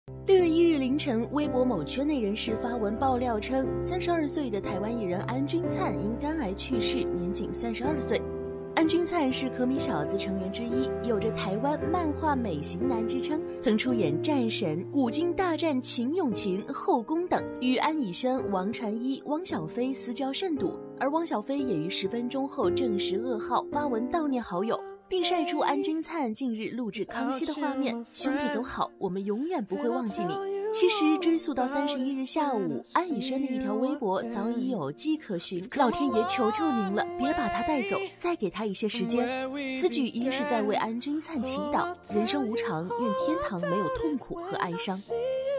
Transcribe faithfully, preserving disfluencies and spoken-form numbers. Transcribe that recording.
六月一日凌晨，微博某圈内人士发文爆料称，三十二岁的台湾艺人安钧璨因肝癌去世，年仅三十二岁。安钧璨是可米小子成员之一，有着台湾漫画美型男之称，曾出演《战神》《古今大战秦俑情》《后宫》等，与安以轩、王传一、汪小菲私交甚笃。而汪小菲也于十分钟后证实噩耗，发文悼念好友，并晒出安钧璨近日录制《康熙》的画面。兄弟走好，我们永远不会忘记你。其实追溯到三十一日下午，安以轩的一条微博早已有迹可循，老天爷求求您了，别把他带走，再给他一些时间。此举应是在为安钧璨祈祷，人生无常，愿天堂没有痛苦和哀伤。